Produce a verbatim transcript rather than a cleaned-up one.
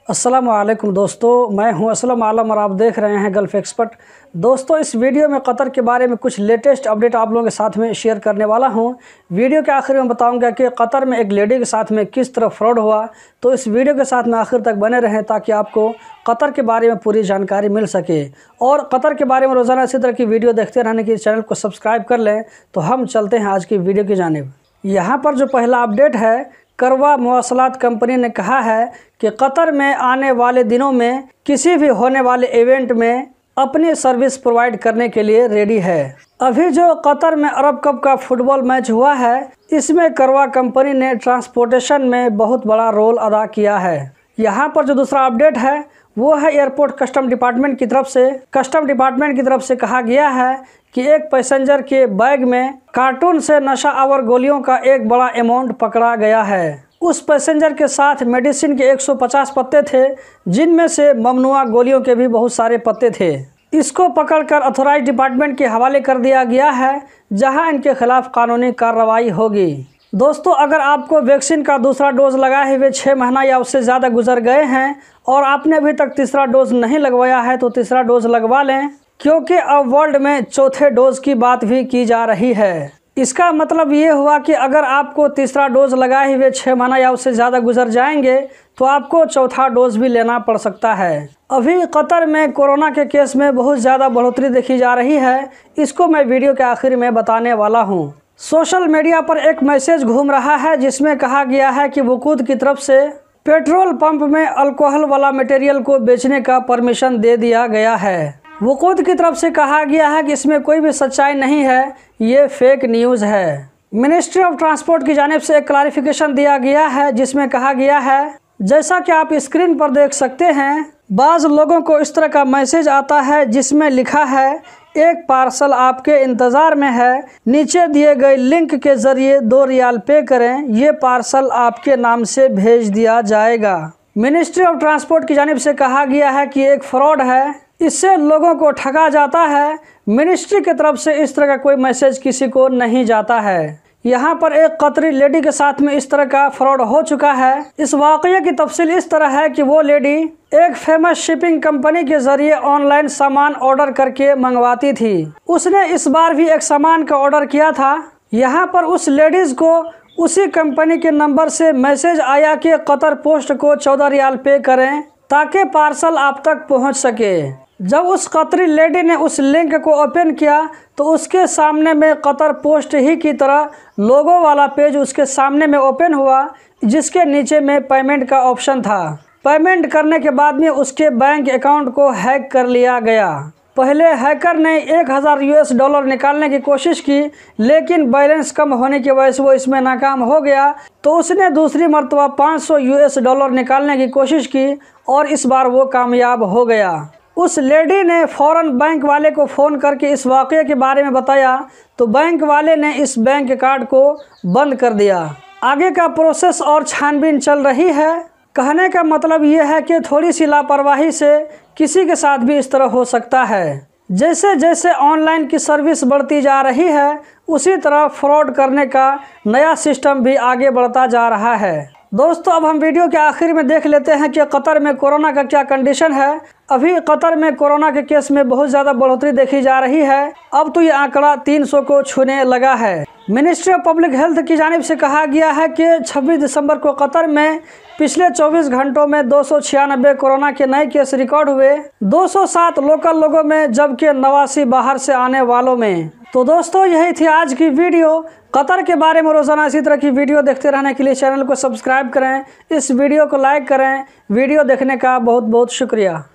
अस्सलाम वालेकुम दोस्तों, मैं हूं असलम आलम और आप देख रहे हैं गल्फ़ एक्सपर्ट। दोस्तों, इस वीडियो में कतर के बारे में कुछ लेटेस्ट अपडेट आप लोगों के साथ में शेयर करने वाला हूं। वीडियो के आखिर में बताऊंगा कि कतर में एक लेडी के साथ में किस तरह फ्रॉड हुआ। तो इस वीडियो के साथ में आखिर तक बने रहें ताकि आपको कतर के बारे में पूरी जानकारी मिल सके। और कतर के बारे में रोज़ाना इसी तरह की वीडियो देखते रहने के चैनल को सब्सक्राइब कर लें। तो हम चलते हैं आज की वीडियो की जानिब। यहाँ पर जो पहला अपडेट है, करवा मवासलात कंपनी ने कहा है कि कतर में आने वाले दिनों में किसी भी होने वाले इवेंट में अपनी सर्विस प्रोवाइड करने के लिए रेडी है। अभी जो कतर में अरब कप का फुटबॉल मैच हुआ है, इसमें करवा कंपनी ने ट्रांसपोर्टेशन में बहुत बड़ा रोल अदा किया है। यहाँ पर जो दूसरा अपडेट है वो है एयरपोर्ट कस्टम डिपार्टमेंट की तरफ से कस्टम डिपार्टमेंट की तरफ से कहा गया है कि एक पैसेंजर के बैग में कार्टून से नशा आवर गोलियों का एक बड़ा अमाउंट पकड़ा गया है। उस पैसेंजर के साथ मेडिसिन के एक सौ पचास पत्ते थे, जिनमें से ममनुआ गोलियों के भी बहुत सारे पत्ते थे। इसको पकड़कर अथॉराइज डिपार्टमेंट के हवाले कर दिया गया है, जहां इनके खिलाफ कानूनी कार्रवाई होगी। दोस्तों, अगर आपको वैक्सीन का दूसरा डोज लगाए हुए छः महीना या उससे ज़्यादा गुजर गए हैं और आपने अभी तक तीसरा डोज नहीं लगवाया है तो तीसरा डोज लगवा लें, क्योंकि अब वर्ल्ड में चौथे डोज की बात भी की जा रही है। इसका मतलब ये हुआ कि अगर आपको तीसरा डोज लगाए हुए छः महीना या उससे ज़्यादा गुजर जाएंगे तो आपको चौथा डोज भी लेना पड़ सकता है। अभी कतर में कोरोना के केस में बहुत ज़्यादा बढ़ोतरी देखी जा रही है। इसको मैं वीडियो के आखिर में बताने वाला हूँ। सोशल मीडिया पर एक मैसेज घूम रहा है जिसमें कहा गया है कि वकूद की तरफ से पेट्रोल पंप में अल्कोहल वाला मटेरियल को बेचने का परमिशन दे दिया गया है। वकूद की तरफ से कहा गया है कि इसमें कोई भी सच्चाई नहीं है, ये फेक न्यूज़ है। मिनिस्ट्री ऑफ ट्रांसपोर्ट की जानिब से एक क्लैरिफिकेशन दिया गया है जिसमें कहा गया है, जैसा कि आप स्क्रीन पर देख सकते हैं, बाज़ लोगों को इस तरह का मैसेज आता है जिसमें लिखा है एक पार्सल आपके इंतज़ार में है, नीचे दिए गए लिंक के ज़रिए दो रियाल पे करें, ये पार्सल आपके नाम से भेज दिया जाएगा। मिनिस्ट्री ऑफ ट्रांसपोर्ट की जानिब से कहा गया है कि एक फ्रॉड है, इससे लोगों को ठगा जाता है। मिनिस्ट्री की तरफ से इस तरह का कोई मैसेज किसी को नहीं जाता है। यहाँ पर एक कतरी लेडी के साथ में इस तरह का फ्रॉड हो चुका है। इस वाक़ये की तफसील इस तरह है कि वो लेडी एक फेमस शिपिंग कंपनी के जरिए ऑनलाइन सामान ऑर्डर करके मंगवाती थी। उसने इस बार भी एक सामान का ऑर्डर किया था। यहाँ पर उस लेडीज़ को उसी कंपनी के नंबर से मैसेज आया कि कतर पोस्ट को चौदह रियाल पे करें ताकि पार्सल आप तक पहुँच सके। जब उस कतरी लेडी ने उस लिंक को ओपन किया तो उसके सामने में कतर पोस्ट ही की तरह लोगो वाला पेज उसके सामने में ओपन हुआ, जिसके नीचे में पेमेंट का ऑप्शन था। पेमेंट करने के बाद में उसके बैंक अकाउंट को हैक कर लिया गया। पहले हैकर ने एक हज़ार यूएस डॉलर निकालने की कोशिश की, लेकिन बैलेंस कम होने की वजह से वो इसमें नाकाम हो गया। तो उसने दूसरी मरतबा पाँच सौ यूएस डॉलर निकालने की कोशिश की और इस बार वो कामयाब हो गया। उस लेडी ने फ़ौरन बैंक वाले को फ़ोन करके इस वाक़ये के बारे में बताया, तो बैंक वाले ने इस बैंक कार्ड को बंद कर दिया। आगे का प्रोसेस और छानबीन चल रही है। कहने का मतलब ये है कि थोड़ी सी लापरवाही से किसी के साथ भी इस तरह हो सकता है। जैसे जैसे ऑनलाइन की सर्विस बढ़ती जा रही है, उसी तरह फ्रॉड करने का नया सिस्टम भी आगे बढ़ता जा रहा है। दोस्तों, अब हम वीडियो के आखिर में देख लेते हैं कि कतर में कोरोना का क्या कंडीशन है। अभी कतर में कोरोना के केस में बहुत ज़्यादा बढ़ोतरी देखी जा रही है। अब तो ये आंकड़ा तीन सौ को छूने लगा है। मिनिस्ट्री ऑफ पब्लिक हेल्थ की जानिब से कहा गया है कि छब्बीस दिसंबर को कतर में पिछले चौबीस घंटों में दो सौ छियानबे कोरोना के नए केस रिकॉर्ड हुए, दो सौ सात लोकल लोगों में जबकि नवासी बाहर से आने वालों में। तो दोस्तों, यही थी आज की वीडियो। कतर के बारे में रोज़ाना इसी तरह की वीडियो देखते रहने के लिए चैनल को सब्सक्राइब करें, इस वीडियो को लाइक करें। वीडियो देखने का बहुत बहुत शुक्रिया।